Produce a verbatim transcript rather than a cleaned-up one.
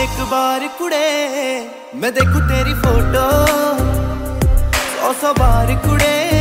एक बार कुड़े मैं देखूं तेरी फोटो, सौ सौ बार कुड़े